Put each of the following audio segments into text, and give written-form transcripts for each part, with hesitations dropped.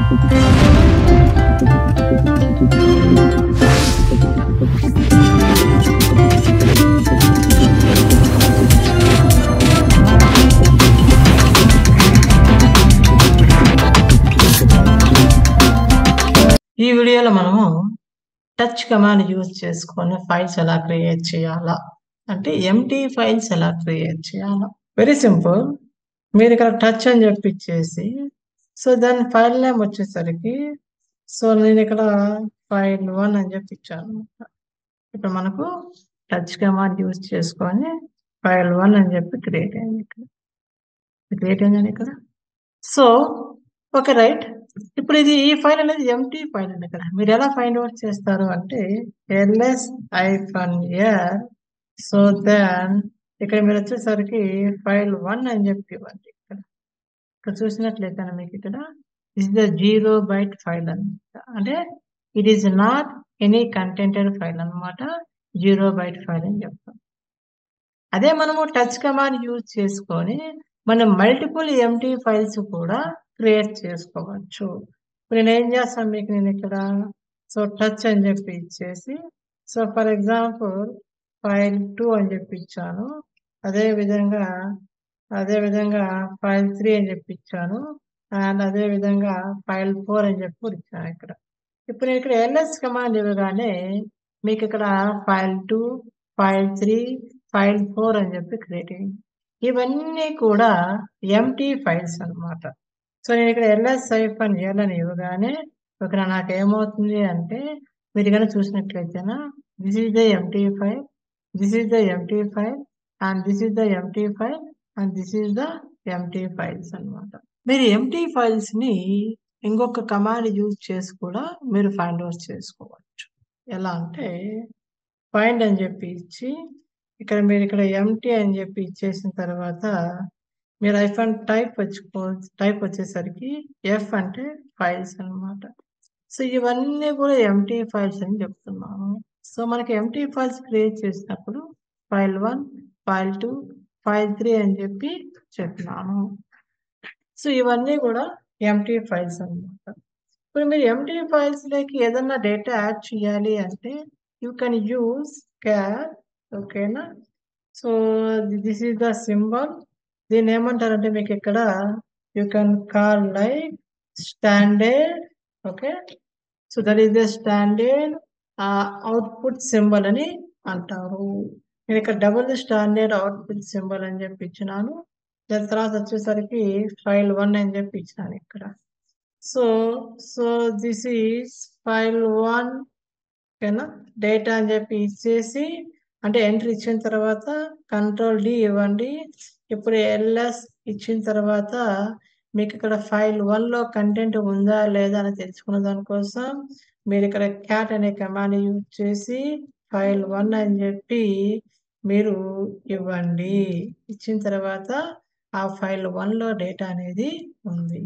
ఈ వీడియోలో మనము టచ్ కమాండ్ యూజ్ చేసుకొని ఫైల్స్ ఎలా క్రియేట్ చేయాలా అంటే ఎంటీ ఫైల్స్ ఎలా క్రియేట్ చేయాలా వెరీ సింపుల్. మీరు ఇక్కడ టచ్ అని చెప్పి ఇచ్చేసి సో దాని ఫైల్ నేమ్ వచ్చేసరికి సో నేను ఇక్కడ ఫైల్ 1 అని చెప్పి ఇచ్చాను. ఇప్పుడు మనకు టచ్ కమాండ్ యూజ్ చేసుకొని ఫైల్ 1 అని చెప్పి క్రియేట్ అయింది ఇక్కడ. So okay right. ఇప్పుడు ఈ ఫైల్ అనేది ఎంటీ ఫైల్ అండి. ఇక్కడ మీరు ఎలా ఫైండ్ అవుట్ చేస్తారు అంటే ls-r సో దెన్ ఇక్కడ మీరు వచ్చేసరికి ఫైల్ 1 అని చెప్పి ఇవ్వండి. ఇక్కడ చూసినట్లయితే మీకు ఇక్కడ ఇస్ ద 0 byte ఫైల్ అనమాట. అంటే it is not any contented file అనమాట. 0 byte ఫైల్ అని చెప్తాం. అదే మనము టచ్ కమాండ్ యూజ్ చేసుకొని మనం మల్టిపుల్ ఎంటీ ఫైల్స్ కూడా క్రియేట్ చేసుకోవచ్చు. ఇప్పుడు నేను ఏం చేస్తాను మీకు నేను ఇక్కడ సో టచ్ అని చెప్పి ఇచ్చేసి సో ఫర్ ఎగ్జాంపుల్ ఫైల్ 2 అని చెప్పి ఇచ్చాను. అదే విధంగా ఫైల్ 3 అని చెప్పి ఇచ్చాను. అండ్ అదే విధంగా ఫైల్ 4 అని చెప్పి ఇచ్చాను ఇక్కడ. ఇప్పుడు నేను ఇక్కడ ls కమాండ్ ఇవ్వగానే మీకు ఇక్కడ ఫైల్ 2, ఫైల్ 3, ఫైల్ 4 అని చెప్పి క్రియేట్ అయింది. ఇవన్నీ కూడా ఎంటీ ఫైల్స్ అన్నమాట. సో నేను ఇక్కడ ls-l అని ఇవ్వగానే ఇక్కడ నాకు ఏమవుతుంది అంటే మీరు కనుక చూసినట్లయితేనా this is the empty file, this is the empty file and this is the empty file and this is the empty files అన్నమాట. మీరు ఎంటీ ఫైల్స్ ని ఇంకొక కమాండ్ యూజ్ చేసి కూడా మీరు ఫైండ్ అవుట్ చేసుకోవచ్చు. ఎలా అంటే ఫైండ్ అని చెప్పి ఇచ్చి ఇక్కడ మీరు ఇక్కడ ఎంటీ అని చెప్పి ఇచ్చేసిన తర్వాత మీరు టైప్ వచ్చేసరికి ఎఫ్ అంటే ఫైల్స్ అన్నమాట. సో ఇవన్నీ కూడా ఎంటీ ఫైల్స్ అని చెప్తున్నాను. సో మనకి ఎంటీ ఫైల్స్ క్రియేట్ చేసినప్పుడు ఫైల్ 1, ఫైల్ 2, ఫైల్ 3 అని చెప్పి చెప్తున్నాను. సో ఇవన్నీ కూడా ఎంటీ ఫైల్స్ అన్నమాట. ఇప్పుడు మీరు ఎంటీ ఫైల్స్ లోకి ఏదన్నా డేటా యాడ్ చేయాలి అంటే యూ కెన్ యూజ్ క్యార్. ఓకేనా. So this is the symbol. దీన్ని ఏమంటారంటే మీకు ఇక్కడ you can call like standard. Okay. So that is the standard output symbol అని అంటారు. నేను ఇక్కడ డబుల్ స్టాండర్డ్ అవుట్పుట్ సింబల్ అని చెప్పి ఇచ్చినాను. దాని తర్వాత వచ్చేసరికి ఫైల్ 1 అని చెప్పి ఇచ్చినాను ఇక్కడ. So this is file 1. ఓకేనా. డేటా అని చెప్పి ఇచ్చేసి అంటే ఎంట్రీ ఇచ్చిన తర్వాత కంట్రోల్ D ఇవ్వండి. ఇప్పుడు ls ఇచ్చిన తర్వాత మీకు ఇక్కడ ఫైల్ 1 లో కంటెంట్ ఉందా లేదా అని తెలుసుకున్న దానికోసం మీరు ఇక్కడ క్యాట్ అనే కమాండ్ యూజ్ చేసి ఫైల్ 1 అని చెప్పి మీరు ఇవ్వండి. ఇచ్చిన తర్వాత ఆ ఫైల్ 1 లో డేటా అనేది ఉంది.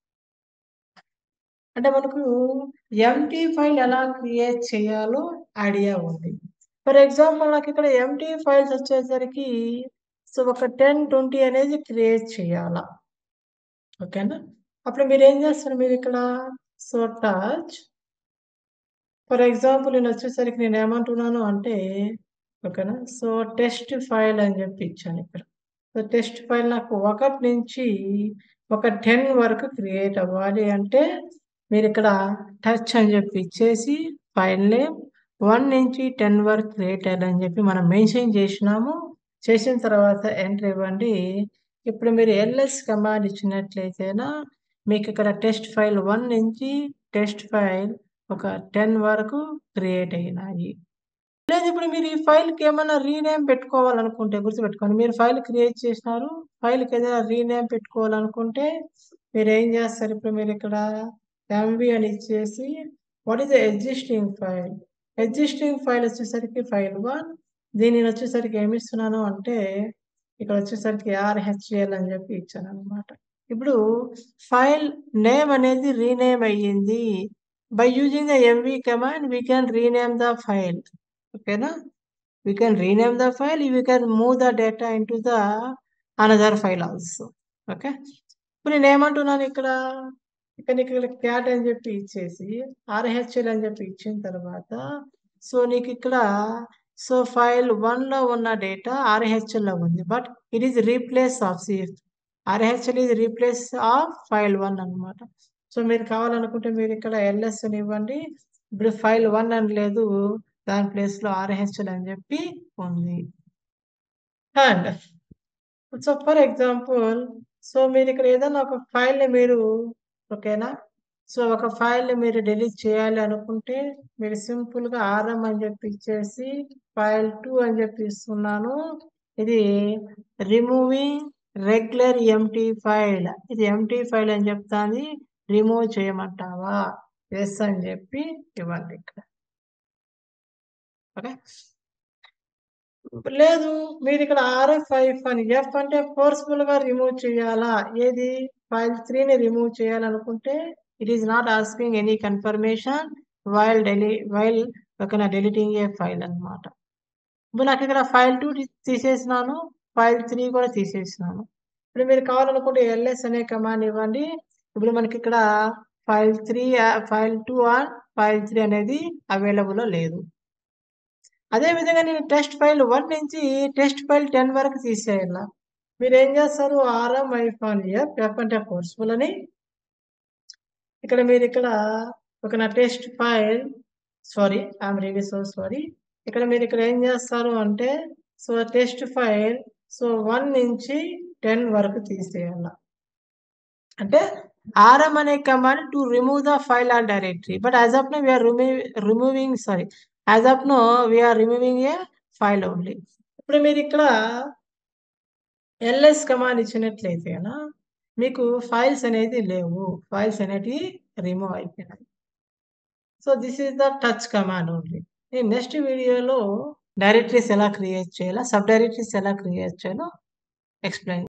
అంటే మనకు ఎంటీ ఫైల్ ఎలా క్రియేట్ చేయాలో ఐడియా ఉంది. ఫర్ ఎగ్జాంపుల్ నాకు ఇక్కడ ఎంటీ ఫైల్స్ వచ్చేసరికి సో ఒక 10, 20 అనేది క్రియేట్ చేయాలా. ఓకేనా. అప్పుడు మీరు ఏం చేస్తారు మీరు ఇక్కడ సో టచ్ ఫర్ ఎగ్జాంపుల్ నేను వచ్చేసరికి నేను ఏమంటున్నాను అంటే ఓకేనా సో టెస్ట్ ఫైల్ అని చెప్పి ఇచ్చాను ఇక్కడ. సో టెస్ట్ ఫైల్ నాకు 1 నుంచి ఒక 10 వరకు క్రియేట్ అవ్వాలి అంటే మీరు ఇక్కడ టచ్ అని చెప్పి ఇచ్చేసి ఫైల్ నేమ్ 1 నుంచి 10 వరకు క్రియేట్ అయ్యాలని చెప్పి మనం మెన్షన్ చేసినాము. చేసిన తర్వాత ఎంటర్ ఇవ్వండి. ఇప్పుడు మీరు ls కమాండ్ ఇచ్చినట్లయితేనా మీకు ఇక్కడ టెస్ట్ ఫైల్ 1 నుంచి టెస్ట్ ఫైల్ ఒక 10 వరకు క్రియేట్ అయినాయి. లేదు ఇప్పుడు మీరు ఈ ఫైల్కి ఏమైనా రీనేమ్ పెట్టుకోవాలనుకుంటే గుర్తుపెట్టుకోండి. మీరు ఫైల్ క్రియేట్ చేసినారు. ఫైల్కి ఏదైనా రీనేమ్ పెట్టుకోవాలనుకుంటే మీరు ఏం చేస్తారు ఇప్పుడు మీరు ఇక్కడ mv అని ఇచ్చేసి what is the existing file. Existing file వచ్చేసరికి ఫైల్ 1. దీనిని వచ్చేసరికి ఏమి ఇస్తున్నాను అంటే ఇక్కడ వచ్చేసరికి rhl అని చెప్పి ఇచ్చాను అనమాట. ఇప్పుడు ఫైల్ నేమ్ అనేది రీనేమ్ అయ్యింది. By using the mv command we can rename the file. ఓకేనా. We can rename the file, we can move the data into the another file also. Okay. ఇప్పుడు నేను ఏమంటున్నాను ఇక్కడ ఇక్కడ క్యాట్ అని చెప్పి ఇచ్చేసి ఆర్హెచ్ఎల్ అని చెప్పి ఇచ్చిన తర్వాత సో నీకిక్కడ సో ఫైల్ 1లో ఉన్న డేటా ఆర్హెచ్ఎల్‌లో ఉంది. But it is replace of RHL is replace of file 1 అన్నమాట. సో మీరు కావాలనుకుంటే మీరిక్కడ ఎల్ఎస్ అని ఇవ్వండి. ఇప్పుడు ఫైల్ 1 అని లేదు. దాని ప్లేస్‌లో ఆర్హెచ్ఎల్ అని చెప్పి ఉంది. And so for example so మీరిక్కడ ఏదైనా ఒక ఫైల్‌ని మీరు ఓకేనా? సో ఒక ఫైల్‌ని మీరు డిలీట్ చేయాలి అనుకుంటే మీరు సింపుల్‌గా ఆర్ఎం అని చెప్పి ఇచ్చేసి ఫైల్ 2 అని చెప్పి ఇస్తున్నాను. ఇది రిమూవింగ్ రెగ్యులర్ ఎంప్టీ ఫైల్. ఇది ఎంప్టీ ఫైల్ అని చెప్తాంది. రిమూవ్ చేయమంటావా? యెస్ అని చెప్పి ఇవ్వండి ఇక్కడ. ఓకే. లేదు. మీరిక్కడ ఆర్ఎఫ్ అని ఎఫ్ అంటే ఫోర్స్‌ఫుల్‌గా రిమూవ్ చేయాలా? ఏది? ఫైల్ 3ని రిమూవ్ చేయాలనుకుంటే it is not asking any confirmation while ఓకేనా డిలీటింగ్ ఏ ఫైల్ అన్నమాట. ఇప్పుడు నాకిక్కడ ఫైల్ 2 తీసేసినాను. ఫైల్ 3 కూడా తీసేసినాను. ఇప్పుడు మీరు కావాలనుకుంటే ఎల్ఎస్ అనే కమాండ్ ఇవ్వండి. ఇప్పుడు మనకిక్కడ ఫైల్ 2 ఆర్ ఫైల్ 3 అనేది అవైలబుల్‌లో లేదు. అదే విధంగా నేను టెస్ట్ ఫైల్ 1 నుంచి టెస్ట్ ఫైల్ 10 వరకు తీసేయాల. మీరేం చేస్తారు ఎఫ్ అంటే ఫోర్స్‌ఫుల్ అని ఇక్కడ మీరిక్కడ ఒక నా test file sorry I'm really so sorry. ఇక్కడ మీరిక్కడ ఏం చేస్తారు అంటే సో టెస్ట్ ఫైల్ సో 1 నుంచి 10 వరకు తీసేయాల. అంటే ఆర్ఎం అనే command to remove the file or directory. But as of now we are removing sorry. As of now we are removing a file only. ఇప్పుడు మీరిక్కడ ఎల్ఎస్ కమాండ్ ఇచ్చినట్లయితే గన మీకు files అనేది లేవు. ఫైల్స్ అనేటివి రిమూవ్ అయిపోయినాయి. So this is the touch command only. నేను నెక్స్ట్ వీడియోలో డైరెక్టరీస్ ఎలా క్రియేట్ చేయాలో, సబ్ డైరెక్టరీస్ ఎలా క్రియేట్ చేయాలో ఎక్స్‌ప్లెయిన్